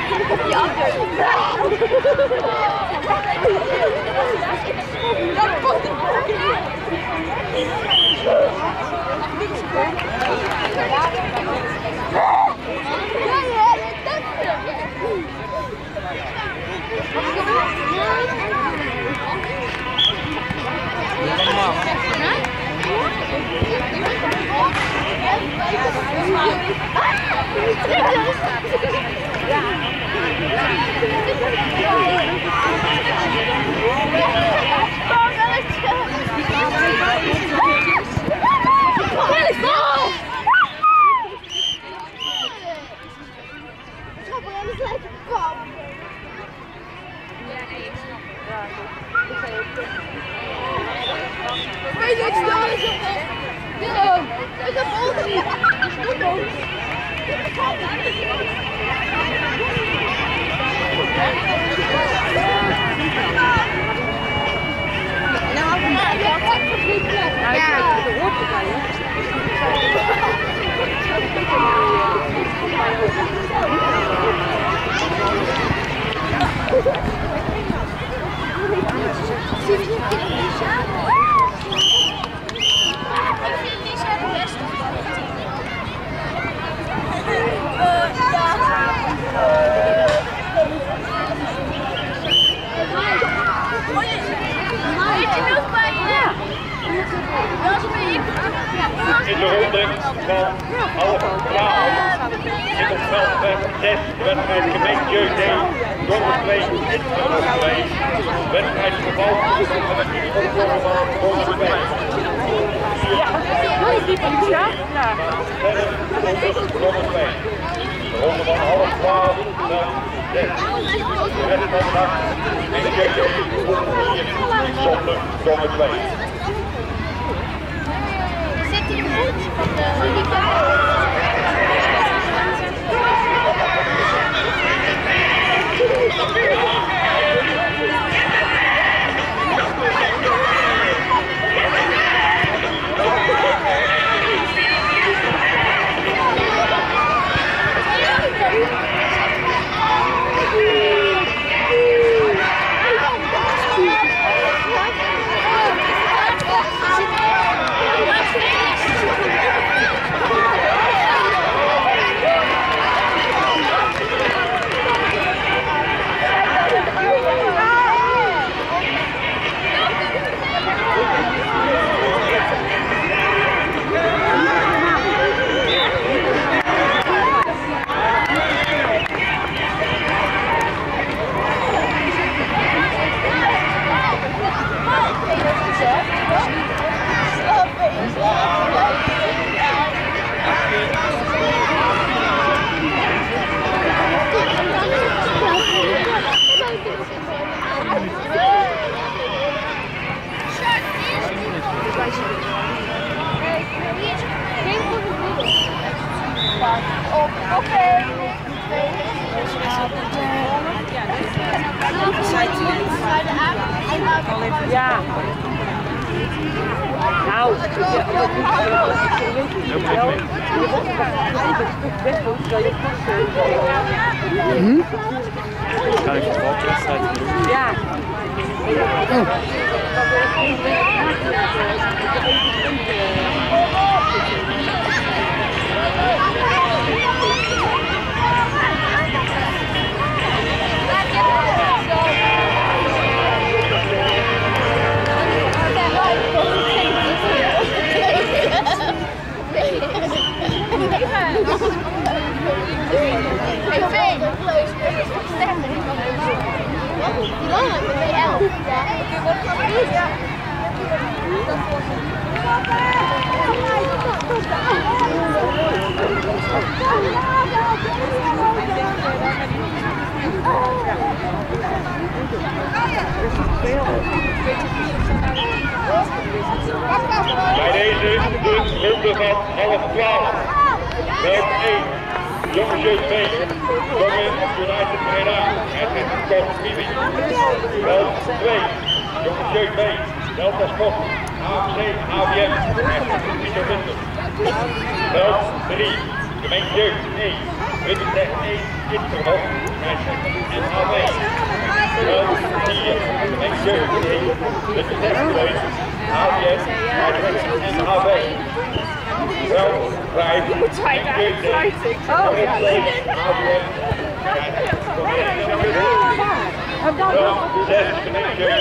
In de ronde van half 12 in het veld 6, wedstrijd gemeente jeugd 1, Dongen 2, Dongen 2, wedstrijd geval van de Dongen 2. Dongen 2. De ronde van half 12 naar 6. De wedstrijd van gemeente jeugd 1, zonder Dongen 2. Ja. Nou, Kan ik een balwedstrijd doen? ja. Bij deze de ronde van half 12. Veld 1, Jongens jeugd 2, Dongen United Breda, Edwin Kort Bibi. Veld 2, Jongens jeugd 2, Delta Sport, AFC, ABM, Pieter Winter. Veld 3, Gemeente Jeugd 1, Utrecht 1, Kitterhof, scheidsrechter NHV. Veld 4, Gemeente Jeugd 1, Utrecht 2, HVS, scheidsrechter NHV. Veld 5, Gemeente Jeugd 1, HVS, Veld 6, Gemeente Jeugd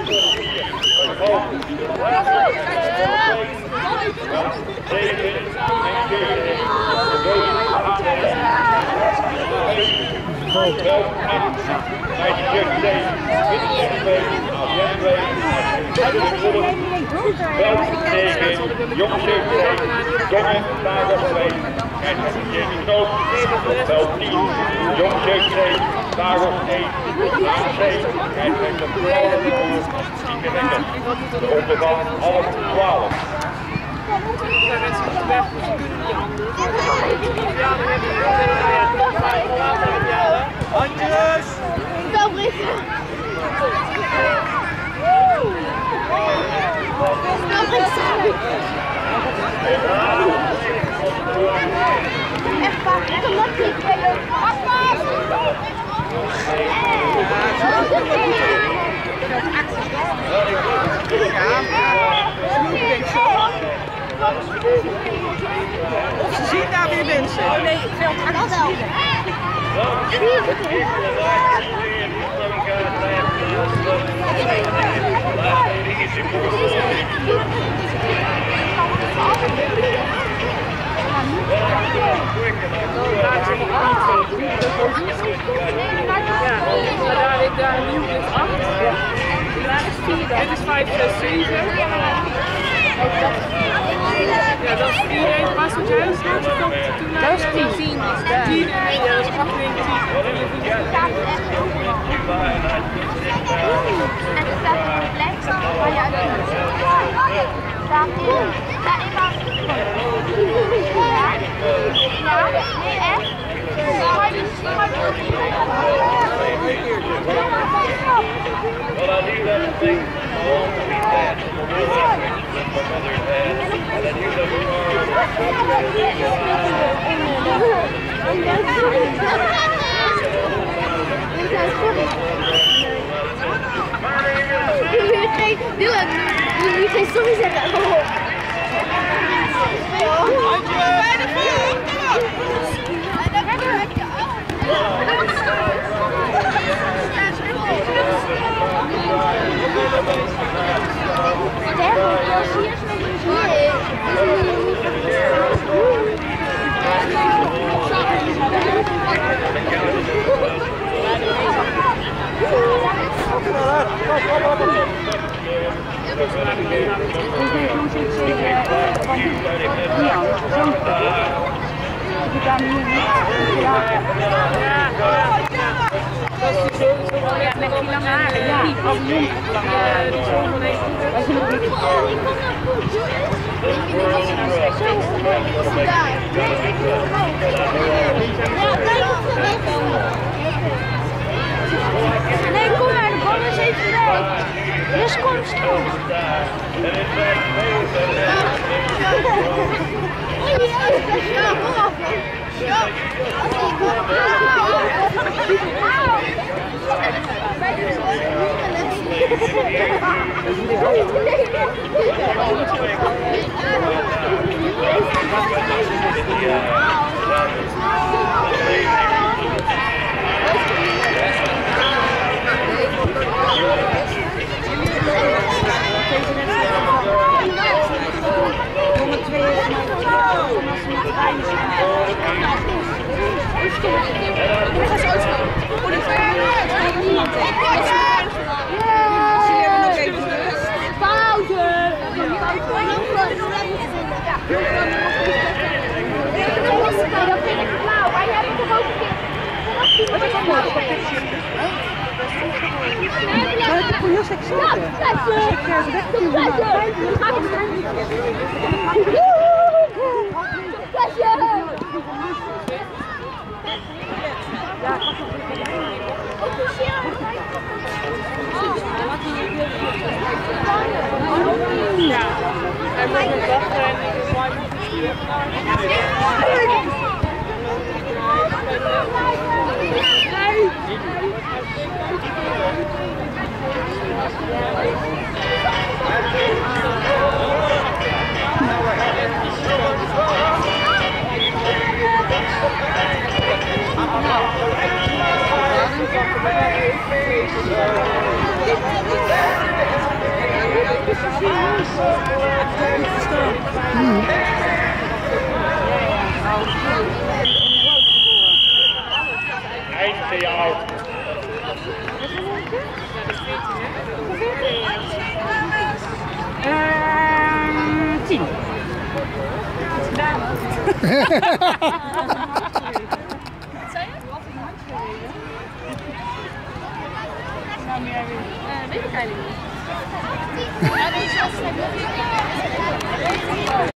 Handjes! Echt waar, kom op, die spelen. Ze zien daar weer mensen. Oh nee, veld 8. Daar nieuw is 8. Dit is 5, 6, 7. Ja, dat is 4-1. Waar stond jij? Dat is 10. 10 is daar. 10 ja, dat is 8-1, 10. En er staat een plek waar je uit kunt. Staat in. Ja, ik was. Ja, nee, echt. Well, I knew that thing along to be that. My mother had. And I knew that we Doe geen sorry zeggen. Nee, kom maar, de bal is even weg. Dus kom snel. Ja, hij moet nog wachten en ik zei je? Wat een handje gereden. Nou, meer weer. Weet ik eigenlijk niet. Ja, die is